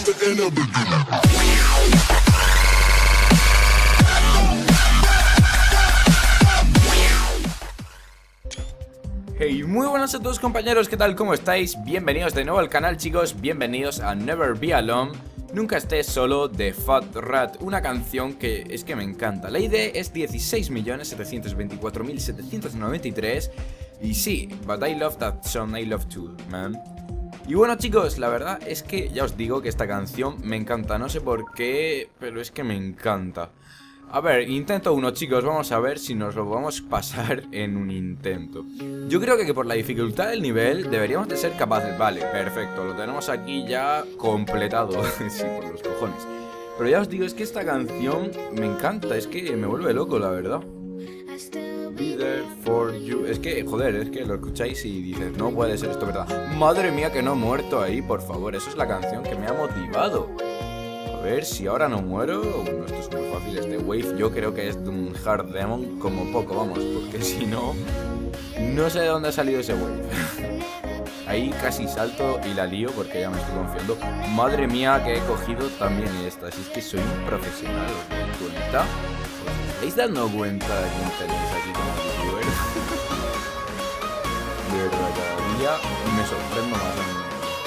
Hey, muy buenas a todos compañeros, ¿qué tal? ¿Cómo estáis? Bienvenidos de nuevo al canal, chicos, bienvenidos a Never Be Alone. Nunca estés solo de Fat Rat, una canción que es que me encanta. La ID es 16.724.793 y sí, but I love that song, I love too, man. Y bueno chicos, la verdad es que ya os digo que esta canción me encanta, no sé por qué, pero es que me encanta. A ver, intento uno chicos, vamos a ver si nos lo vamos a pasar en un intento. Yo creo que por la dificultad del nivel deberíamos de ser capaces. Vale, perfecto, lo tenemos aquí ya completado. Sí, por los cojones. Pero ya os digo, es que esta canción me encanta, es que me vuelve loco, la verdad. Be there for you. Es que, joder, es que lo escucháis y dices, no puede ser esto verdad. Madre mía que no he muerto ahí, por favor, eso es la canción que me ha motivado. A ver si ahora no muero. Bueno, esto es muy fácil, este wave yo creo que es de un hard demon como poco, vamos, porque si no, no sé de dónde ha salido ese wave. Ahí casi salto y la lío porque ya me estoy confiando. Madre mía que he cogido también esta, si es que soy un profesional, ¿os dais cuenta? ¿Os estáis dando cuenta de quién tenéis aquí como youtuber? De verdad, cada día me sorprendo más a mí.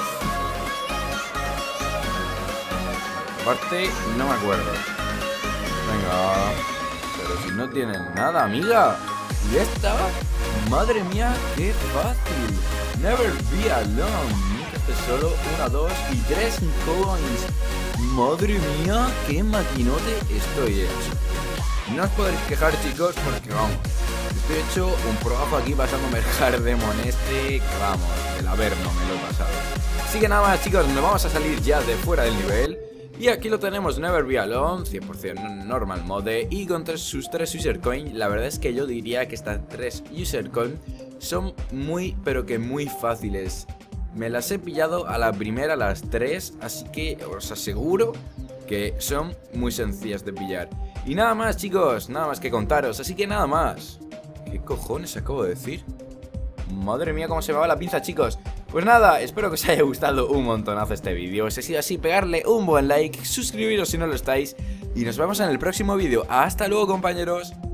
Aparte, no me acuerdo. Venga. Pero si no tienen nada, amiga. ¿Y esta? Madre mía, qué fácil. Never be alone. Nunca estés solo. 1, 2 y 3 coins. Madre mía, qué maquinote estoy hecho. No os podréis quejar, chicos, porque vamos. Estoy hecho un progazo aquí pasándome el Hardemon este. Vamos, el Averno me lo he pasado. Así que nada más, chicos, nos vamos a salir ya de fuera del nivel. Y aquí lo tenemos, Never Be Alone, 100% normal mode y con sus 3 user coin. La verdad es que yo diría que estas 3 user coin son muy, pero que muy fáciles. Me las he pillado a la primera, las 3, así que os aseguro que son muy sencillas de pillar. Y nada más chicos, nada más que contaros, así que nada más. ¿Qué cojones acabo de decir? Madre mía cómo se me va la pinza chicos. Pues nada, espero que os haya gustado un montonazo este vídeo. Si ha sido así, pegarle un buen like, suscribiros si no lo estáis y nos vemos en el próximo vídeo. Hasta luego compañeros.